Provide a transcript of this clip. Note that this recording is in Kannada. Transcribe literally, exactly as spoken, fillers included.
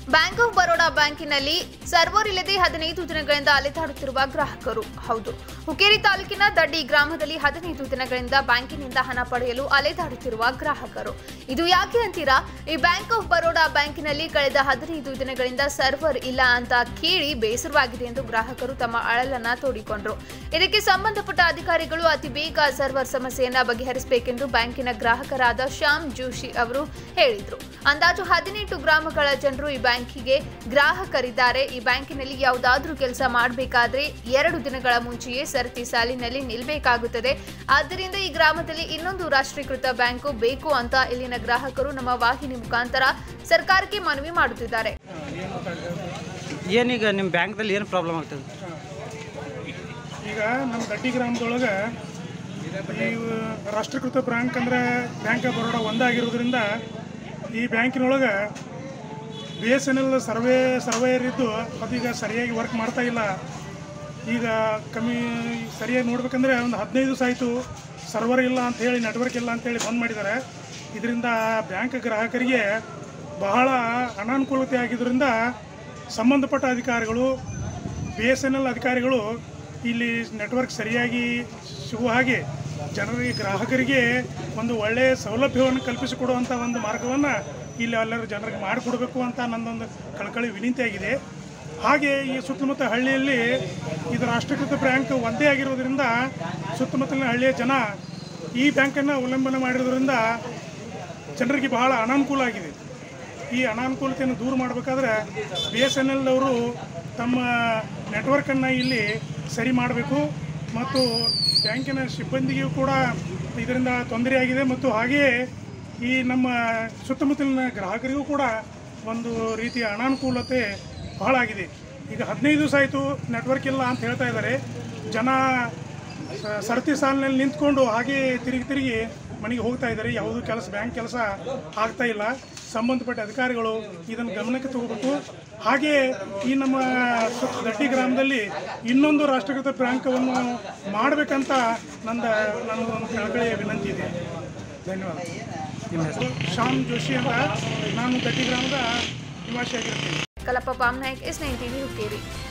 ಬ್ಯಾಂಕ್ ಆಫ್ ಬರೋಡಾ ಬ್ಯಾಂಕಿನಲ್ಲಿ ಸರ್ವರ್ ಇಲ್ಲದೆ ಹದಿನೈದು ದಿನಗಳಿಂದ ಅಲೆದಾಡುತ್ತಿರುವ ಗ್ರಾಹಕರು. ಹೌದು, ಹುಕ್ಕೇರಿ ತಾಲೂಕಿನ ದಡ್ಡಿ ಗ್ರಾಮದಲ್ಲಿ ಹದಿನೈದು ದಿನಗಳಿಂದ ಬ್ಯಾಂಕಿನಿಂದ ಹಣ ಪಡೆಯಲು ಅಲೆದಾಡುತ್ತಿರುವ ಗ್ರಾಹಕರು. ಇದು ಯಾಕೆ ಅಂತೀರಾ? ಈ ಬ್ಯಾಂಕ್ ಆಫ್ ಬರೋಡಾ ಬ್ಯಾಂಕಿನಲ್ಲಿ ಕಳೆದ ಹದಿನೈದು ದಿನಗಳಿಂದ ಸರ್ವರ್ ಇಲ್ಲ ಅಂತ ಕೇಳಿ ಬೇಸರವಾಗಿದೆ ಎಂದು ಗ್ರಾಹಕರು ತಮ್ಮ ಅಳಲನ್ನ ತೋಡಿಕೊಂಡರು. ಇದಕ್ಕೆ ಸಂಬಂಧಪಟ್ಟ ಅಧಿಕಾರಿಗಳು ಅತಿ ಬೇಗ ಸರ್ವರ್ ಸಮಸ್ಯೆಯನ್ನ ಬಗೆಹರಿಸಬೇಕೆಂದು ಬ್ಯಾಂಕಿನ ಗ್ರಾಹಕರಾದ ಶ್ಯಾಮ್ ಜೋಶಿ ಅವರು ಹೇಳಿದರು. ಅಂದಾಜು ಹದಿನೆಂಟು ಗ್ರಾಮಗಳ ಜನರು ಈ ಬ್ಯಾಂಕಿಗೆ ಗ್ರಾಹಕರಿದ್ದಾರೆ. ಈ ಬ್ಯಾಂಕಿನಲ್ಲಿ ಯಾವುದಾದ್ರೂ ಕೆಲಸ ಮಾಡಬೇಕಾದ್ರೆ ಎರಡು ದಿನಗಳ ಮುಂಚೆಯೇ ಸರತಿ ಸಾಲಿನಲ್ಲಿ ನಿಲ್ಲಬೇಕಾಗುತ್ತದೆ. ಆದ್ದರಿಂದ ಈ ಗ್ರಾಮದಲ್ಲಿ ಇನ್ನೊಂದು ರಾಷ್ಟ್ರೀಕೃತ ಬ್ಯಾಂಕು ಬೇಕು ಅಂತ ಇಲ್ಲಿನ ಗ್ರಾಹಕರು ನಮ್ಮ ವಾಹಿನಿ ಮುಖಾಂತರ ಸರ್ಕಾರಕ್ಕೆ ಮನವಿ ಮಾಡುತ್ತಿದ್ದಾರೆ. ಏನೀಗ ನಿಮ್ಮ ಬ್ಯಾಂಕ್ದಲ್ಲಿ ಏನು ಪ್ರಾಬ್ಲಮ್ ಆಗ್ತದೆ? ಈಗ ನಮ್ಮ ದಡ್ಡಿ ಗ್ರಾಮದೊಳಗೆ ಈ ರಾಷ್ಟ್ರೀಕೃತ ಬ್ಯಾಂಕ್ ಅಂದರೆ ಬ್ಯಾಂಕ್ ಆಫ್ ಬರೋಡಾ ಒಂದಾಗಿರೋದ್ರಿಂದ ಈ ಬ್ಯಾಂಕಿನೊಳಗೆ B S N L survey surveyor ಇದ್ದು ಅದೀಗ ಸರಿಯಾಗಿ ವರ್ಕ್ ಮಾಡ್ತಾ ಇಲ್ಲ. ಈಗ ಕಮ್ಮಿ ಸರಿಯಾಗಿ ನೋಡ್ಬೇಕಂದ್ರೆ ಒಂದು ಹದಿನೈದು ದಿವಸ ಆಯಿತು ಸರ್ವರ್ ಇಲ್ಲ ಅಂಥೇಳಿ, ನೆಟ್ವರ್ಕ್ ಇಲ್ಲ ಅಂಥೇಳಿ ಬಂದ್ ಮಾಡಿದ್ದಾರೆ. ಇದರಿಂದ ಬ್ಯಾಂಕ್ ಗ್ರಾಹಕರಿಗೆ ಬಹಳ ಅನಾನುಕೂಲತೆ ಆಗಿದ್ದರಿಂದ ಸಂಬಂಧಪಟ್ಟ ಅಧಿಕಾರಿಗಳು, ಬಿ ಎಸ್ ಎನ್ ಎಲ್ ಅಧಿಕಾರಿಗಳು ಇಲ್ಲಿ ನೆಟ್ವರ್ಕ್ ಸರಿಯಾಗಿ ಸಿಗುವ ಹಾಗೆ ಜನರಿಗೆ, ಗ್ರಾಹಕರಿಗೆ ಒಂದು ಒಳ್ಳೆಯ ಸೌಲಭ್ಯವನ್ನು ಕಲ್ಪಿಸಿಕೊಡುವಂಥ ಒಂದು ಮಾರ್ಗವನ್ನು ಇಲ್ಲಿ ಎಲ್ಲರೂ ಜನರಿಗೆ ಮಾಡಿಕೊಡಬೇಕು ಅಂತ ನನ್ನೊಂದು ಕಳಕಳಿ ವಿನಂತಿಯಾಗಿದೆ. ಹಾಗೆ ಈ ಸುತ್ತಮುತ್ತ ಹಳ್ಳಿಯಲ್ಲಿ ಇದು ರಾಷ್ಟ್ರೀಕೃತ ಬ್ಯಾಂಕ್ ಒಂದೇ ಆಗಿರೋದ್ರಿಂದ ಸುತ್ತಮುತ್ತಲಿನ ಹಳ್ಳಿಯ ಜನ ಈ ಬ್ಯಾಂಕನ್ನು ಅವಲಂಬನೆ ಮಾಡಿರೋದ್ರಿಂದ ಜನರಿಗೆ ಬಹಳ ಅನಾನುಕೂಲ ಆಗಿದೆ. ಈ ಅನಾನುಕೂಲತೆಯನ್ನು ದೂರ ಮಾಡಬೇಕಾದ್ರೆ ಬಿ ಎಸ್ ಎನ್ ಎಲ್ ಅವರು ತಮ್ಮ ನೆಟ್ವರ್ಕನ್ನು ಇಲ್ಲಿ ಸರಿ ಮಾಡಬೇಕು ಮತ್ತು ಬ್ಯಾಂಕಿನ ಸಿಬ್ಬಂದಿಗೂ ಕೂಡ ಇದರಿಂದ ತೊಂದರೆಯಾಗಿದೆ ಮತ್ತು ಹಾಗೆಯೇ ಈ ನಮ್ಮ ಸುತ್ತಮುತ್ತಲಿನ ಗ್ರಾಹಕರಿಗೂ ಕೂಡ ಒಂದು ರೀತಿಯ ಅನಾನುಕೂಲತೆ ಬಹಳ ಆಗಿದೆ. ಈಗ ಹದಿನೈದು ದಿವಸ ಆಯಿತು ನೆಟ್ವರ್ಕ್ ಇಲ್ಲ ಅಂತ ಹೇಳ್ತಾ ಇದ್ದಾರೆ. ಜನ ಸರತಿ ಸಾಲಿನಲ್ಲಿ ನಿಂತ್ಕೊಂಡು ಹಾಗೆ ತಿರುಗಿ ತಿರುಗಿ ಮನೆಗೆ ಹೋಗ್ತಾ ಇದ್ದಾರೆ. ಯಾವುದೂ ಕೆಲಸ, ಬ್ಯಾಂಕ್ ಕೆಲಸ ಆಗ್ತಾ ಇಲ್ಲ. ಸಂಬಂಧಪಟ್ಟ ಅಧಿಕಾರಿಗಳು ಇದನ್ನು ಗಮನಕ್ಕೆ ತಗೋಬೇಕು. ಹಾಗೆ ಈ ನಮ್ಮ ದಡ್ಡಿ ಗ್ರಾಮದಲ್ಲಿ ಇನ್ನೊಂದು ರಾಷ್ಟ್ರೀಕೃತ ಬ್ಯಾಂಕನ್ನು ಮಾಡಬೇಕಂತ ನನ್ನ ನನ್ನ ಒಂದು ಕಳಕಳಿಯ ವಿನಂತಿ ಇದೆ. ಧನ್ಯವಾದ. ನಿಮ್ಮ ಹೆಸರು? ಶ್ಯಾಮ್ ಜೋಶಿ ಅಂತ, ನಾನು ದಡ್ಡಿ ಗ್ರಾಮದ ನಿವಾಸಿಯಾಗಿರ್ತೀನಿ. Kalapa Pamnayak, S nine TV Hukkeri.